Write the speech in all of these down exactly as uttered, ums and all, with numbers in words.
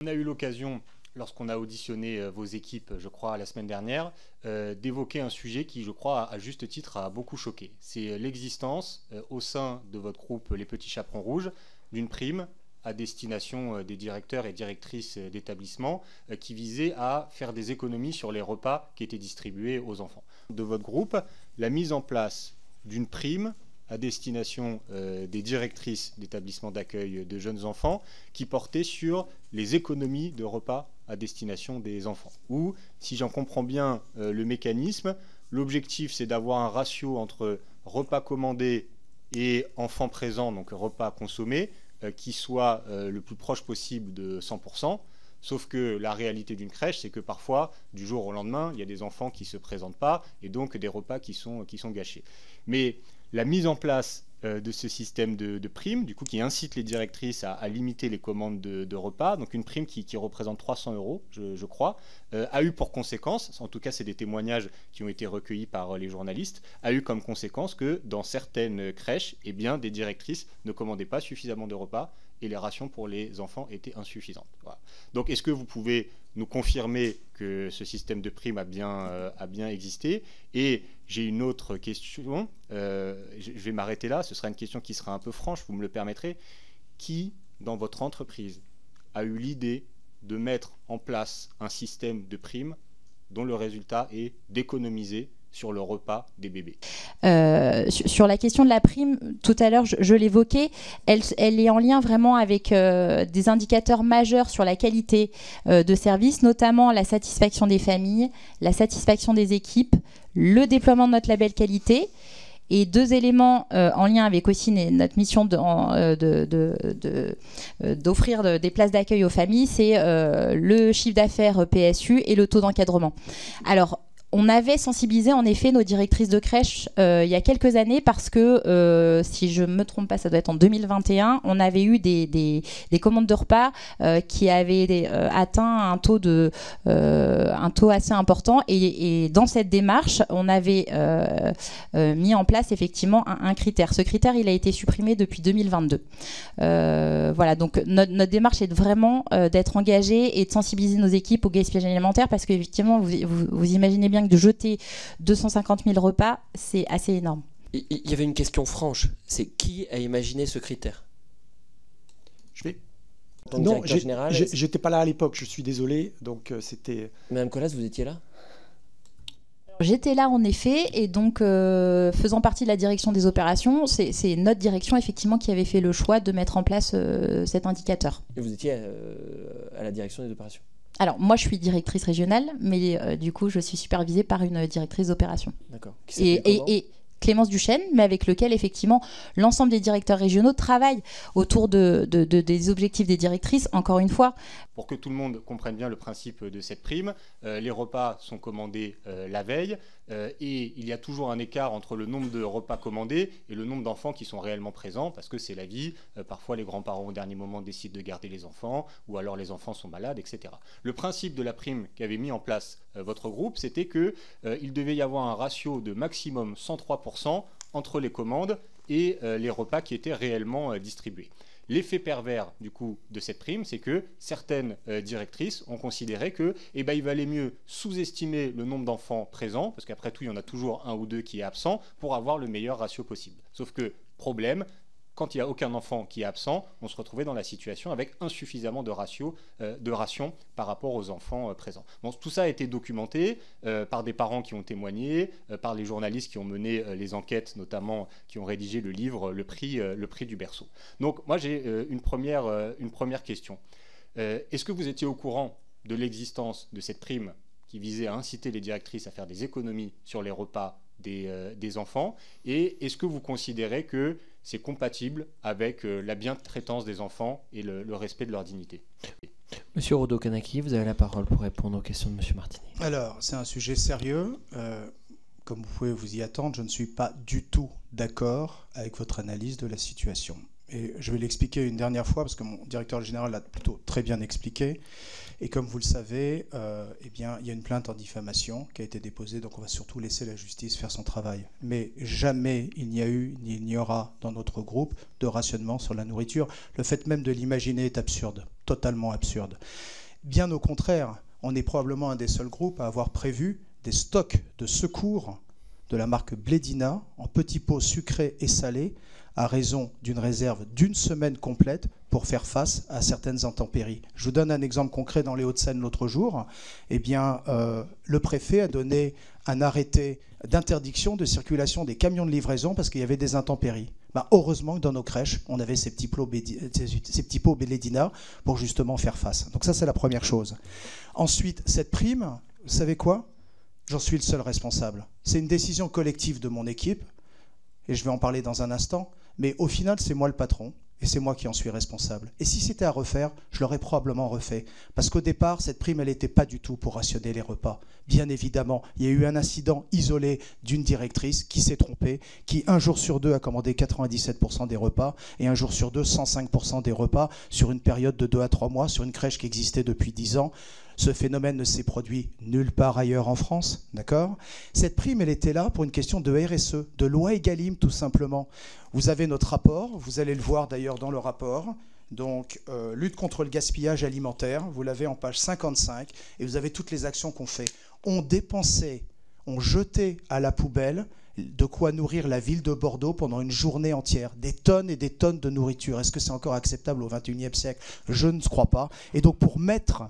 On a eu l'occasion, lorsqu'on a auditionné vos équipes, je crois, la semaine dernière, euh, d'évoquer un sujet qui, je crois, à juste titre, a beaucoup choqué. C'est l'existence, euh, au sein de votre groupe Les Petits Chaperons Rouges, d'une prime à destination des directeurs et directrices d'établissements euh, qui visait à faire des économies sur les repas qui étaient distribués aux enfants. De votre groupe, la mise en place d'une prime à destination euh, des directrices d'établissements d'accueil de jeunes enfants qui portait sur les économies de repas à destination des enfants. Ou, si j'en comprends bien euh, le mécanisme, l'objectif c'est d'avoir un ratio entre repas commandés et enfants présents, donc repas consommés, euh, qui soit euh, le plus proche possible de cent pour cent. Sauf que la réalité d'une crèche, c'est que parfois, du jour au lendemain, il y a des enfants qui ne se présentent pas et donc des repas qui sont, qui sont gâchés. Mais la mise en place euh, de ce système de, de primes, du coup, qui incite les directrices à, à limiter les commandes de, de repas, donc une prime qui, qui représente trois cents euros, je, je crois, euh, a eu pour conséquence, en tout cas c'est des témoignages qui ont été recueillis par les journalistes, a eu comme conséquence que dans certaines crèches, eh bien, des directrices ne commandaient pas suffisamment de repas et les rations pour les enfants étaient insuffisantes. Voilà. Donc est-ce que vous pouvez nous confirmer que ce système de prime a bien, euh, a bien existé? Et j'ai une autre question, euh, je vais m'arrêter là, ce sera une question qui sera un peu franche, vous me le permettrez. Qui, dans votre entreprise, a eu l'idée de mettre en place un système de prime dont le résultat est d'économiser sur le repas des bébés? Euh, sur la question de la prime, tout à l'heure je, je l'évoquais, elle, elle est en lien vraiment avec euh, des indicateurs majeurs sur la qualité euh, de service, notamment la satisfaction des familles, la satisfaction des équipes, le déploiement de notre label qualité. Et deux éléments euh, en lien avec aussi notre mission d'offrir de, de, de, de, de, des places d'accueil aux familles, c'est euh, le chiffre d'affaires P S U et le taux d'encadrement. Alors, on avait sensibilisé en effet nos directrices de crèche euh, il y a quelques années parce que, euh, si je ne me trompe pas, ça doit être en deux mille vingt et un, on avait eu des, des, des commandes de repas euh, qui avaient des, euh, atteint un taux, de, euh, un taux assez important. Et, et dans cette démarche, on avait euh, euh, mis en place effectivement un, un critère. Ce critère, il a été supprimé depuis deux mille vingt-deux. Euh, voilà, donc notre, notre démarche est vraiment euh, d'être engagée et de sensibiliser nos équipes au gaspillage alimentaire parce qu'effectivement, vous, vous, vous imaginez bien de jeter deux cent cinquante mille repas, c'est assez énorme. Il y avait une question franche, c'est qui a imaginé ce critère? Je vais. En tant que non, directeur général, j'étais pas là à l'époque, je suis désolé, donc euh, c'était... Madame Colas, vous étiez là? J'étais là en effet, et donc euh, faisant partie de la direction des opérations, c'est notre direction effectivement qui avait fait le choix de mettre en place euh, cet indicateur. Et vous étiez euh, à la direction des opérations? Alors, moi, je suis directrice régionale, mais euh, du coup, je suis supervisée par une directrice d'opération. D'accord. Et, et, et Clémence Duchesne, mais avec lequel, effectivement, l'ensemble des directeurs régionaux travaillent autour de, de, de, des objectifs des directrices, encore une fois. Pour que tout le monde comprenne bien le principe de cette prime, euh, les repas sont commandés euh, la veille euh, et il y a toujours un écart entre le nombre de repas commandés et le nombre d'enfants qui sont réellement présents parce que c'est la vie. Euh, parfois, les grands-parents au dernier moment décident de garder les enfants ou alors les enfants sont malades, et cetera. Le principe de la prime qu'avait mis en place euh, votre groupe, c'était qu'il euh, devait y avoir un ratio de maximum cent trois pour cent entre les commandes et euh, les repas qui étaient réellement euh, distribués. L'effet pervers du coup de cette prime, c'est que certaines euh, directrices ont considéré que, eh ben, il valait mieux sous-estimer le nombre d'enfants présents, parce qu'après tout, il y en a toujours un ou deux qui est absent, pour avoir le meilleur ratio possible. Sauf que, problème, quand il n'y a aucun enfant qui est absent, on se retrouvait dans la situation avec insuffisamment de, ratio, euh, de rations par rapport aux enfants euh, présents. Bon, tout ça a été documenté euh, par des parents qui ont témoigné, euh, par les journalistes qui ont mené euh, les enquêtes, notamment qui ont rédigé le livre Le prix, euh, le prix du berceau. Donc moi j'ai euh, une, première, euh, une première question. Euh, Est-ce que vous étiez au courant de l'existence de cette prime qui visait à inciter les directrices à faire des économies sur les repas des, euh, des enfants? Et est-ce que vous considérez que c'est compatible avec euh, la bientraitance des enfants et le, le respect de leur dignité? Monsieur Rodo-Kanaki, vous avez la parole pour répondre aux questions de Monsieur Martini. Alors, c'est un sujet sérieux. Euh, comme vous pouvez vous y attendre, je ne suis pas du tout d'accord avec votre analyse de la situation. Et je vais l'expliquer une dernière fois, parce que mon directeur général l'a plutôt très bien expliqué. Et comme vous le savez, euh, eh bien, il y a une plainte en diffamation qui a été déposée, donc on va surtout laisser la justice faire son travail. Mais jamais il n'y a eu, ni il n'y aura dans notre groupe, de rationnement sur la nourriture. Le fait même de l'imaginer est absurde. totalement absurde. Bien au contraire, on est probablement un des seuls groupes à avoir prévu des stocks de secours de la marque Blédina en petits pots sucrés et salés à raison d'une réserve d'une semaine complète pour faire face à certaines intempéries. Je vous donne un exemple concret dans les Hauts-de-Seine l'autre jour. Eh bien, euh, le préfet a donné un arrêté d'interdiction de circulation des camions de livraison parce qu'il y avait des intempéries. Ben, heureusement que dans nos crèches, on avait ces petits pots, ces petits pots Blédina pour justement faire face. Donc ça, c'est la première chose. Ensuite, cette prime, vous savez quoi ? J'en suis le seul responsable. C'est une décision collective de mon équipe, et je vais en parler dans un instant, mais au final, c'est moi le patron, et c'est moi qui en suis responsable. Et si c'était à refaire, je l'aurais probablement refait. Parce qu'au départ, cette prime, elle n'était pas du tout pour rationner les repas. Bien évidemment, il y a eu un incident isolé d'une directrice qui s'est trompée, qui un jour sur deux a commandé quatre-vingt-dix-sept pour cent des repas, et un jour sur deux, cent cinq pour cent des repas, sur une période de deux à trois mois, sur une crèche qui existait depuis dix ans. Ce phénomène ne s'est produit nulle part ailleurs en France, d'accord ? Cette prime, elle était là pour une question de R S E, de loi Egalim tout simplement. Vous avez notre rapport, vous allez le voir d'ailleurs dans le rapport, donc euh, lutte contre le gaspillage alimentaire, vous l'avez en page cinquante-cinq, et vous avez toutes les actions qu'on fait. On dépensait, on jetait à la poubelle de quoi nourrir la ville de Bordeaux pendant une journée entière. Des tonnes et des tonnes de nourriture. Est-ce que c'est encore acceptable au vingt et unième siècle ? Je ne crois pas. Et donc pour mettre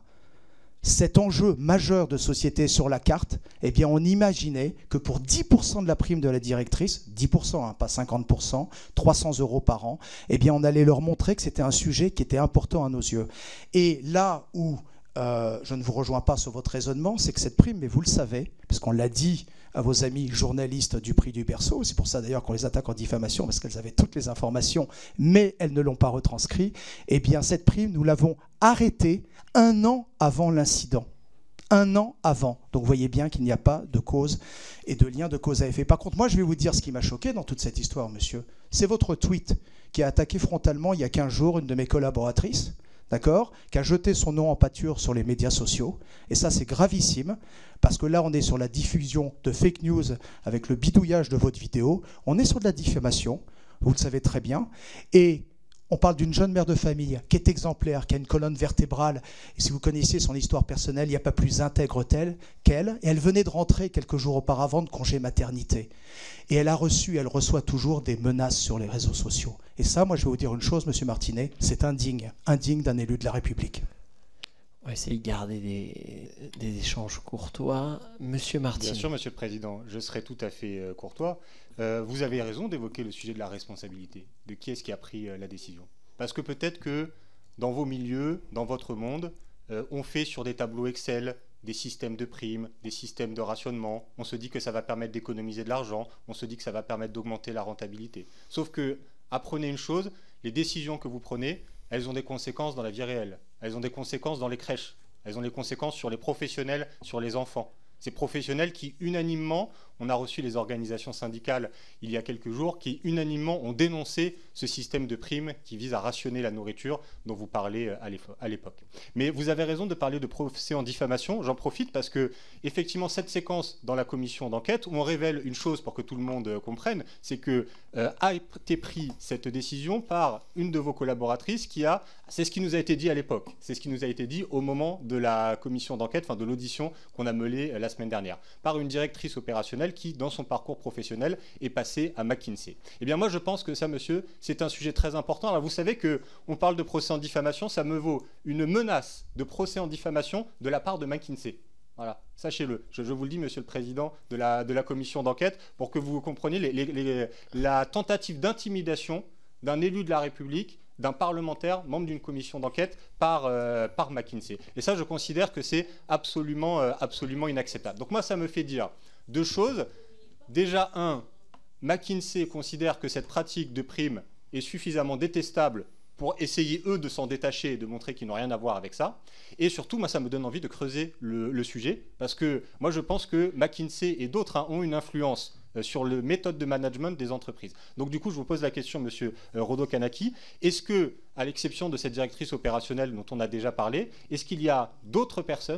cet enjeu majeur de société sur la carte, eh bien on imaginait que pour dix pour cent de la prime de la directrice, dix pour cent, hein, pas cinquante pour cent, trois cents euros par an, eh bien on allait leur montrer que c'était un sujet qui était important à nos yeux. Et là où euh, je ne vous rejoins pas sur votre raisonnement, c'est que cette prime, mais vous le savez, puisqu'on l'a dit à vos amis journalistes du Prix du Berceau, c'est pour ça d'ailleurs qu'on les attaque en diffamation, parce qu'elles avaient toutes les informations, mais elles ne l'ont pas retranscrit, eh bien cette prime, nous l'avons arrêtée un an avant l'incident. Un an avant. Donc vous voyez bien qu'il n'y a pas de cause et de lien de cause à effet. Par contre, moi je vais vous dire ce qui m'a choqué dans toute cette histoire, monsieur. C'est votre tweet qui a attaqué frontalement il y a quinze jours une de mes collaboratrices, d'accord, qui a jeté son nom en pâture sur les médias sociaux. Et ça, c'est gravissime, parce que là, on est sur la diffusion de fake news avec le bidouillage de votre vidéo. On est sur de la diffamation, vous le savez très bien. Et on parle d'une jeune mère de famille qui est exemplaire, qui a une colonne vertébrale. Et si vous connaissiez son histoire personnelle, il n'y a pas plus intègre telle qu'elle. Et elle venait de rentrer quelques jours auparavant de congé maternité. Et elle a reçu, elle reçoit toujours des menaces sur les réseaux sociaux. Et ça, moi, je vais vous dire une chose, monsieur Martinet, c'est indigne, indigne d'un élu de la République. On va essayer de garder des, des échanges courtois. Monsieur Martinet. Bien sûr, monsieur le Président, je serai tout à fait euh, courtois. Euh, vous avez raison d'évoquer le sujet de la responsabilité, de qui est-ce qui a pris euh, la décision. Parce que peut-être que dans vos milieux, dans votre monde, euh, on fait sur des tableaux Excel des systèmes de primes, des systèmes de rationnement. On se dit que ça va permettre d'économiser de l'argent, on se dit que ça va permettre d'augmenter la rentabilité. Sauf que, apprenez une chose, les décisions que vous prenez, elles ont des conséquences dans la vie réelle. Elles ont des conséquences dans les crèches. Elles ont des conséquences sur les professionnels, sur les enfants. Ces professionnels qui, unanimement, on a reçu les organisations syndicales il y a quelques jours, qui, unanimement, ont dénoncé ce système de primes qui vise à rationner la nourriture dont vous parlez à l'époque. Mais vous avez raison de parler de procès en diffamation. J'en profite parce que, effectivement, cette séquence dans la commission d'enquête, où on révèle une chose pour que tout le monde comprenne, c'est que euh, a été prise cette décision par une de vos collaboratrices qui a... C'est ce qui nous a été dit à l'époque. C'est ce qui nous a été dit au moment de la commission d'enquête, enfin de l'audition qu'on a menée la semaine dernière, par une directrice opérationnelle qui, dans son parcours professionnel, est passée à McKinsey. Eh bien, moi, je pense que ça, monsieur, c'est un sujet très important. Alors, vous savez qu'on parle de procès en diffamation, ça me vaut une menace de procès en diffamation de la part de McKinsey. Voilà, sachez-le. Je, je vous le dis, monsieur le président de la, de la commission d'enquête, pour que vous compreniez les, les, les, la tentative d'intimidation d'un élu de la République, d'un parlementaire, membre d'une commission d'enquête, par, euh, par McKinsey. Et ça, je considère que c'est absolument, euh, absolument inacceptable. Donc moi, ça me fait dire deux choses. Déjà, un, McKinsey considère que cette pratique de prime est suffisamment détestable pour essayer, eux, de s'en détacher et de montrer qu'ils n'ont rien à voir avec ça. Et surtout, moi, ça me donne envie de creuser le, le sujet, parce que moi, je pense que McKinsey et d'autres hein, ont une influence sur les méthodes de management des entreprises. Donc du coup, je vous pose la question, monsieur Rodo Kanaki, est-ce que, à l'exception de cette directrice opérationnelle dont on a déjà parlé, est-ce qu'il y a d'autres personnes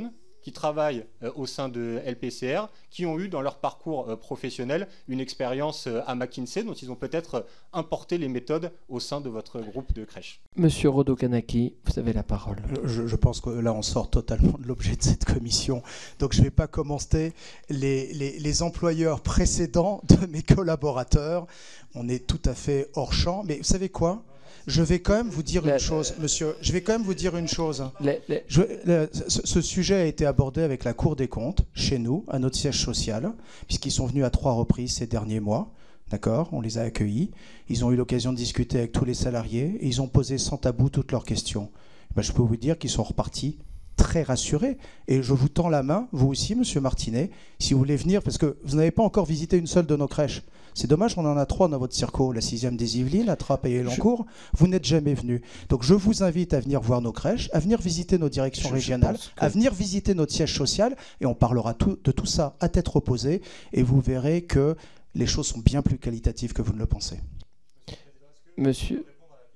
qui travaillent euh, au sein de L P C R, qui ont eu dans leur parcours euh, professionnel une expérience euh, à McKinsey, dont ils ont peut-être importé les méthodes au sein de votre groupe de crèche. Monsieur Rodo-Kanaki, vous avez la parole. Je, je pense que là, on sort totalement de l'objet de cette commission. Donc, je ne vais pas commenter les, les, les employeurs précédents de mes collaborateurs. On est tout à fait hors champ. Mais vous savez quoi ? Je vais quand même vous dire La, une chose, monsieur. Je vais quand même vous dire une chose. La, la... Je, le, ce, ce sujet a été abordé avec la Cour des comptes, chez nous, à notre siège social, puisqu'ils sont venus à trois reprises ces derniers mois. D'accord ? On les a accueillis. Ils ont eu l'occasion de discuter avec tous les salariés. Et ils ont posé sans tabou toutes leurs questions. Ben, je peux vous dire qu'ils sont repartis très rassurés. Et je vous tends la main, vous aussi, monsieur Martinet, si vous voulez venir, parce que vous n'avez pas encore visité une seule de nos crèches. C'est dommage, on en a trois dans votre circo, la sixième des Yvelines, à Trappes et Elancourt. Je... Vous n'êtes jamais venus. Donc je vous invite à venir voir nos crèches, à venir visiter nos directions je, régionales, je que... à venir visiter notre siège social, et on parlera tout, de tout ça à tête reposée, et vous verrez que les choses sont bien plus qualitatives que vous ne le pensez. Monsieur...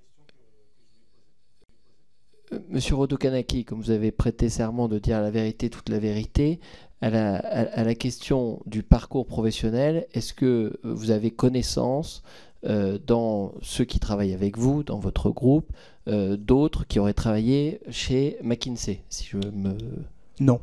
Monsieur Rodo-Kanaki, comme vous avez prêté serment de dire la vérité, toute la vérité, à la, à, à la question du parcours professionnel, est-ce que vous avez connaissance euh, dans ceux qui travaillent avec vous, dans votre groupe, euh, d'autres qui auraient travaillé chez McKinsey, si je me... Non.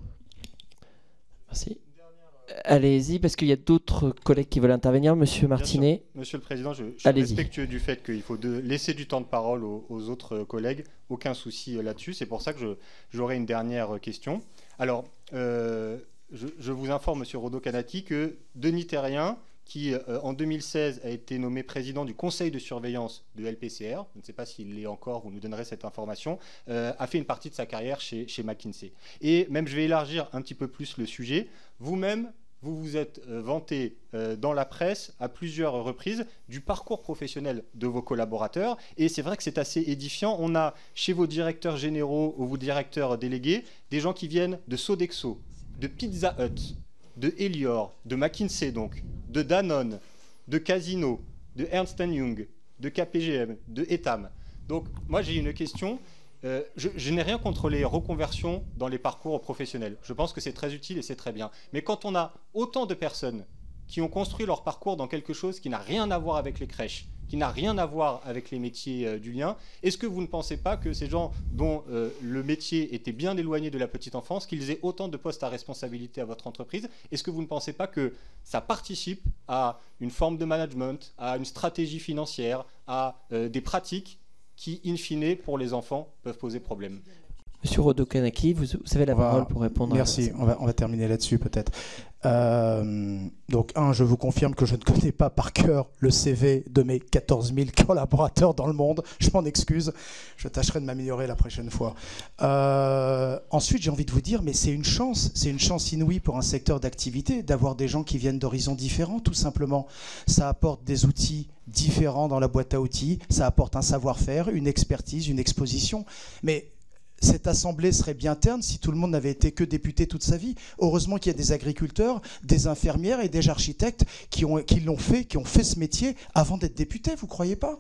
Merci. Allez-y, parce qu'il y a d'autres collègues qui veulent intervenir. Monsieur Martinet. Monsieur le Président, je, je suis respectueux du fait qu'il faut de, laisser du temps de parole aux, aux autres collègues. Aucun souci là-dessus. C'est pour ça que j'aurai une dernière question. Alors, euh, je, je vous informe, monsieur Rodo-Kanaki, que Denis Terrien, qui euh, en deux mille seize a été nommé président du conseil de surveillance de L P C R, je ne sais pas s'il l'est encore, vous nous donnerez cette information, euh, a fait une partie de sa carrière chez, chez McKinsey. Et même, je vais élargir un petit peu plus le sujet. Vous-même, vous vous êtes euh, vanté euh, dans la presse à plusieurs reprises du parcours professionnel de vos collaborateurs. Et c'est vrai que c'est assez édifiant. On a chez vos directeurs généraux ou vos directeurs délégués des gens qui viennent de Sodexo, de Pizza Hut, de Elior, de McKinsey donc, de Danone, de Casino, de Ernst and Young, de K P G M, de Etam. Donc moi j'ai une question. Euh, je, je n'ai rien contre les reconversions dans les parcours professionnels. Je pense que c'est très utile et c'est très bien. Mais quand on a autant de personnes qui ont construit leur parcours dans quelque chose qui n'a rien à voir avec les crèches, qui n'a rien à voir avec les métiers euh, du lien, est-ce que vous ne pensez pas que ces gens dont euh, le métier était bien éloigné de la petite enfance, qu'ils aient autant de postes à responsabilité à votre entreprise, est-ce que vous ne pensez pas que ça participe à une forme de management, à une stratégie financière, à euh, des pratiques qui, in fine, pour les enfants, peuvent poser problème? Monsieur Rodo-Kanaki, vous, vous avez la va, parole pour répondre. Merci, à... on, va, on va terminer là-dessus peut-être. Euh, donc, un, je vous confirme que je ne connais pas par cœur le C V de mes quatorze mille collaborateurs dans le monde. Je m'en excuse, je tâcherai de m'améliorer la prochaine fois. Euh, ensuite, j'ai envie de vous dire, mais c'est une chance, c'est une chance inouïe pour un secteur d'activité d'avoir des gens qui viennent d'horizons différents, tout simplement. Ça apporte des outils différents dans la boîte à outils, ça apporte un savoir-faire, une expertise, une exposition. Mais cette assemblée serait bien terne si tout le monde n'avait été que député toute sa vie. Heureusement qu'il y a des agriculteurs, des infirmières et des architectes qui ont, qui l'ont fait, qui ont fait ce métier avant d'être députés, vous ne croyez pas?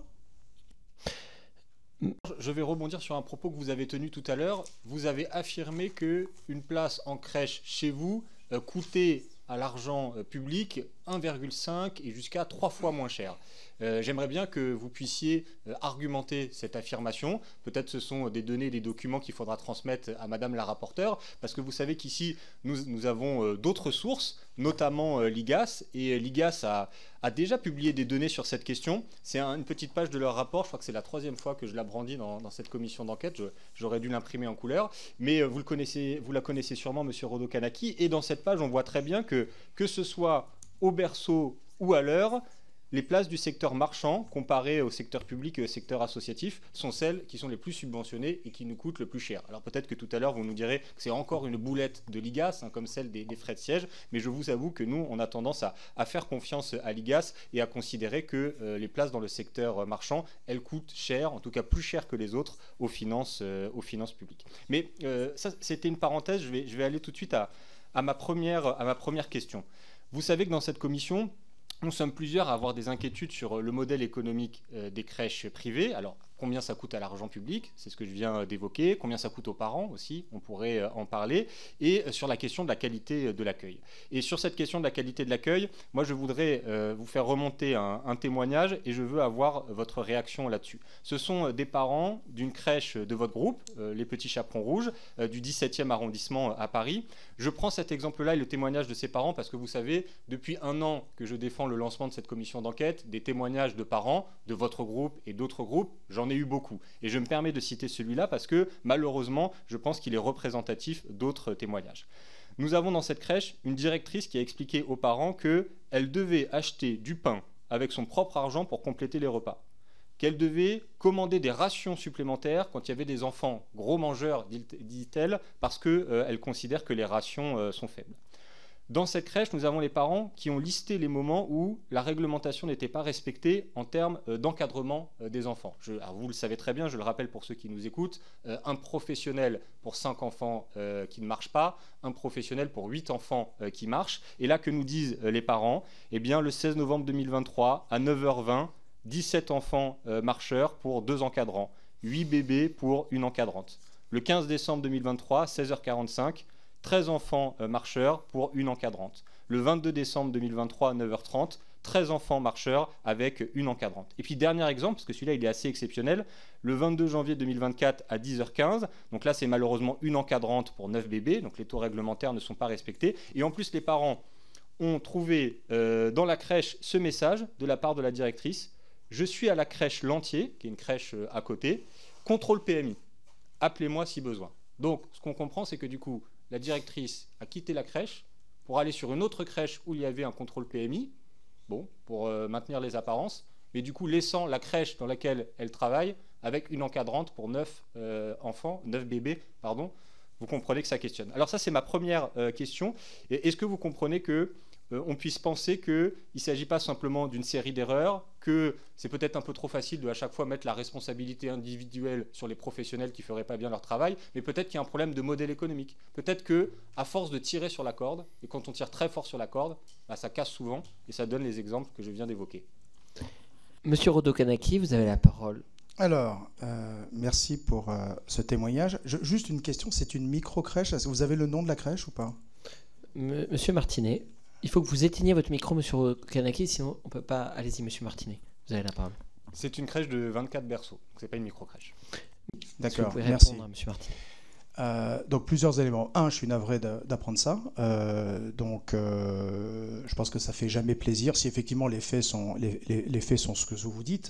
Je vais rebondir sur un propos que vous avez tenu tout à l'heure. Vous avez affirmé qu'une place en crèche chez vous euh, coûtait à l'argent euh, public un virgule cinq et jusqu'à trois fois moins cher. Euh, J'aimerais bien que vous puissiez euh, argumenter cette affirmation. Peut-être ce sont des données, des documents qu'il faudra transmettre à Madame la rapporteure, parce que vous savez qu'ici, nous, nous avons euh, d'autres sources, notamment euh, l'I G A S, et l'I G A S a, a déjà publié des données sur cette question. C'est un, une petite page de leur rapport, je crois que c'est la troisième fois que je la brandis dans, dans cette commission d'enquête, j'aurais dû l'imprimer en couleur, mais euh, vous, le connaissez, vous la connaissez sûrement, Monsieur Rodo-Kanaki, et dans cette page, on voit très bien que, que ce soit au berceau ou à l'heure, les places du secteur marchand, comparées au secteur public et au secteur associatif, sont celles qui sont les plus subventionnées et qui nous coûtent le plus cher. Alors peut-être que tout à l'heure, vous nous direz que c'est encore une boulette de l'I G A S, hein, comme celle des, des frais de siège, mais je vous avoue que nous, on a tendance à, à faire confiance à l'I G A S et à considérer que euh, les places dans le secteur marchand, elles coûtent cher, en tout cas plus cher que les autres, aux finances, euh, aux finances publiques. Mais euh, ça, c'était une parenthèse, je vais, je vais aller tout de suite à, à, ma première, à ma première question. Vous savez que dans cette commission, nous sommes plusieurs à avoir des inquiétudes sur le modèle économique des crèches privées. Alors, combien ça coûte à l'argent public, c'est ce que je viens d'évoquer, combien ça coûte aux parents aussi, on pourrait en parler, et sur la question de la qualité de l'accueil. Et sur cette question de la qualité de l'accueil, moi je voudrais euh, vous faire remonter un, un témoignage et je veux avoir votre réaction là-dessus. Ce sont des parents d'une crèche de votre groupe, euh, les Petits Chaperons Rouges, euh, du dix-septième arrondissement à Paris. Je prends cet exemple-là et le témoignage de ces parents parce que vous savez, depuis un an que je défends le lancement de cette commission d'enquête, des témoignages de parents de votre groupe et d'autres groupes, j'en ai eu beaucoup. Et je me permets de citer celui-là parce que malheureusement, je pense qu'il est représentatif d'autres témoignages. Nous avons dans cette crèche une directrice qui a expliqué aux parents qu'elle devait acheter du pain avec son propre argent pour compléter les repas, qu'elle devait commander des rations supplémentaires quand il y avait des enfants gros mangeurs, dit-elle, parce qu'elle euh, considère que les rations euh, sont faibles. Dans cette crèche, nous avons les parents qui ont listé les moments où la réglementation n'était pas respectée en termes euh, d'encadrement euh, des enfants. Je, alors vous le savez très bien, je le rappelle pour ceux qui nous écoutent, euh, un professionnel pour cinq enfants euh, qui ne marchent pas, un professionnel pour huit enfants euh, qui marchent. Et là, que nous disent euh, les parents? Eh bien, le seize novembre deux mille vingt-trois, à neuf heures vingt, dix-sept enfants euh, marcheurs pour deux encadrants, huit bébés pour une encadrante. Le quinze décembre deux mille vingt-trois, seize heures quarante-cinq, treize enfants euh, marcheurs pour une encadrante. Le vingt-deux décembre deux mille vingt-trois, à neuf heures trente, treize enfants marcheurs avec une encadrante. Et puis dernier exemple, parce que celui-là il est assez exceptionnel, le vingt-deux janvier deux mille vingt-quatre à dix heures quinze, donc là c'est malheureusement une encadrante pour neuf bébés, donc les taux réglementaires ne sont pas respectés. Et en plus les parents ont trouvé euh, dans la crèche ce message de la part de la directrice: je suis à la crèche Lantier, qui est une crèche euh, à côté, contrôle P M I, appelez-moi si besoin. Donc ce qu'on comprend, c'est que du coup la directrice a quitté la crèche pour aller sur une autre crèche où il y avait un contrôle P M I, bon, pour euh, maintenir les apparences, mais du coup laissant la crèche dans laquelle elle travaille avec une encadrante pour neuf euh, enfants, neuf bébés, pardon. Vous comprenez que ça questionne. Alors ça, c'est ma première euh, question. Et est-ce que vous comprenez que euh, on puisse penser qu'il ne s'agit pas simplement d'une série d'erreurs, que c'est peut-être un peu trop facile de à chaque fois mettre la responsabilité individuelle sur les professionnels qui ne feraient pas bien leur travail, mais peut-être qu'il y a un problème de modèle économique. Peut-être qu'à force de tirer sur la corde, et quand on tire très fort sur la corde, bah, ça casse souvent, et ça donne les exemples que je viens d'évoquer. Monsieur Rodokanaki, vous avez la parole. Alors, euh, merci pour euh, ce témoignage. Je, juste une question, c'est une micro-crèche. Vous avez le nom de la crèche ou pas? Monsieur Martinet, il faut que vous éteigniez votre micro, monsieur Rodokanaki, sinon on ne peut pas... Allez-y, monsieur Martinet, vous avez la parole. C'est une crèche de vingt-quatre berceaux, donc ce n'est pas une micro-crèche. D'accord, vous merci. À monsieur Martinet. Euh, donc plusieurs éléments. Un, je suis navré d'apprendre ça. Euh, donc euh, je pense que ça fait jamais plaisir si effectivement les faits sont, les, les, les faits sont ce que vous dites.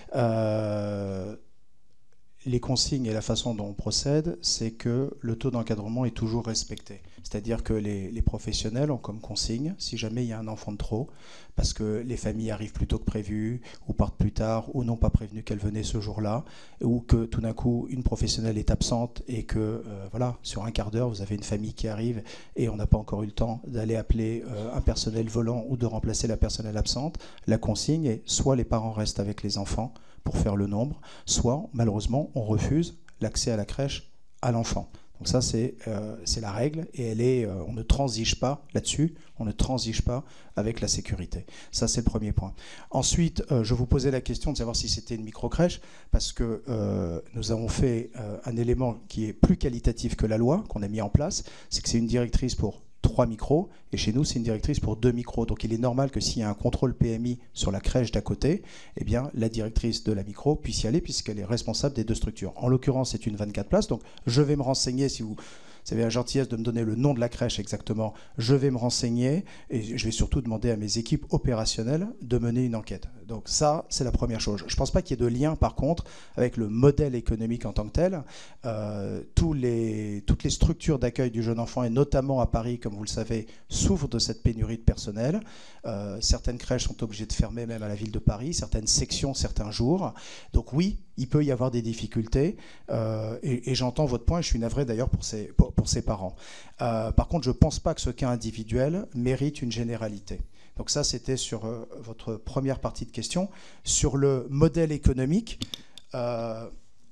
Euh, les consignes et la façon dont on procède, c'est que le taux d'encadrement est toujours respecté. C'est-à-dire que les, les professionnels ont comme consigne, si jamais il y a un enfant de trop, parce que les familles arrivent plus tôt que prévu, ou partent plus tard, ou n'ont pas prévenu qu'elles venaient ce jour-là, ou que tout d'un coup, une professionnelle est absente et que, euh, voilà, sur un quart d'heure, vous avez une famille qui arrive et on n'a pas encore eu le temps d'aller appeler euh, un personnel volant ou de remplacer la personnelle absente. La consigne est soit les parents restent avec les enfants pour faire le nombre, soit, malheureusement, on refuse l'accès à la crèche à l'enfant. Donc ça, c'est euh, la règle et elle est, euh, on ne transige pas là-dessus, on ne transige pas avec la sécurité. Ça, c'est le premier point. Ensuite, euh, je vous posais la question de savoir si c'était une micro-crèche parce que euh, nous avons fait euh, un élément qui est plus qualitatif que la loi, qu'on a mis en place, c'est que c'est une directrice pour trois micros, et chez nous, c'est une directrice pour deux micros. Donc, il est normal que s'il y a un contrôle P M I sur la crèche d'à côté, eh bien, la directrice de la micro puisse y aller puisqu'elle est responsable des deux structures. En l'occurrence, c'est une vingt-quatre places, donc je vais me renseigner si vous... Vous avez la gentillesse de me donner le nom de la crèche exactement. Je vais me renseigner et je vais surtout demander à mes équipes opérationnelles de mener une enquête. Donc ça, c'est la première chose. Je ne pense pas qu'il y ait de lien, par contre, avec le modèle économique en tant que tel. Euh, tous les, toutes les structures d'accueil du jeune enfant, et notamment à Paris, comme vous le savez, souffrent de cette pénurie de personnel. Euh, certaines crèches sont obligées de fermer même à la ville de Paris, certaines sections, certains jours. Donc oui, il peut y avoir des difficultés. Euh, et et j'entends votre point, et je suis navré d'ailleurs pour ces... Pour, pour ses parents. Euh, par contre, je ne pense pas que ce cas individuel mérite une généralité. Donc ça, c'était sur euh, votre première partie de question. Sur le modèle économique, euh,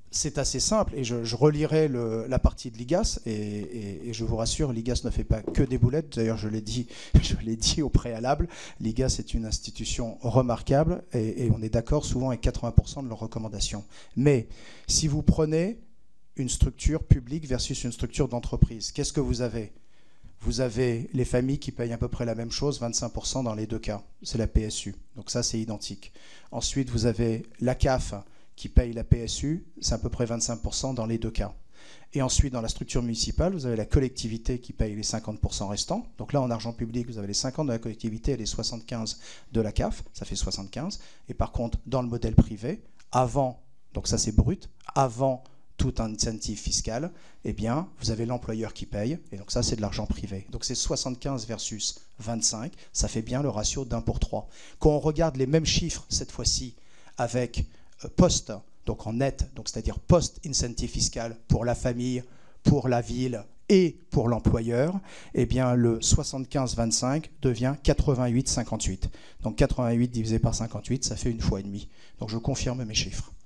c'est assez simple, et je, je relirai le, la partie de l'I G A S, et, et, et je vous rassure, l'I G A S ne fait pas que des boulettes. D'ailleurs, je l'ai dit, je l'ai dit au préalable, l'I G A S est une institution remarquable, et, et on est d'accord souvent avec quatre-vingts pour cent de leurs recommandations. Mais si vous prenez une structure publique versus une structure d'entreprise, qu'est-ce que vous avez ? Vous avez les familles qui payent à peu près la même chose, vingt-cinq pour cent dans les deux cas. C'est la P S U, donc ça c'est identique. Ensuite, vous avez la C A F qui paye la P S U, c'est à peu près vingt-cinq pour cent dans les deux cas. Et ensuite, dans la structure municipale, vous avez la collectivité qui paye les cinquante pour cent restants. Donc là, en argent public, vous avez les cinquante de la collectivité et les soixante-quinze de la C A F, ça fait soixante-quinze. Et par contre, dans le modèle privé, avant, donc ça c'est brut, avant tout incentive fiscal, eh bien, vous avez l'employeur qui paye, et donc ça c'est de l'argent privé. Donc c'est soixante-quinze versus vingt-cinq, ça fait bien le ratio d'un pour trois. Quand on regarde les mêmes chiffres, cette fois-ci, avec post, donc en net, donc c'est-à-dire post-incentive fiscal pour la famille, pour la ville et pour l'employeur, eh bien le soixante-quinze vingt-cinq devient quatre-vingt-huit cinquante-huit. Donc quatre-vingt-huit divisé par cinquante-huit, ça fait une fois et demie. Donc je confirme mes chiffres.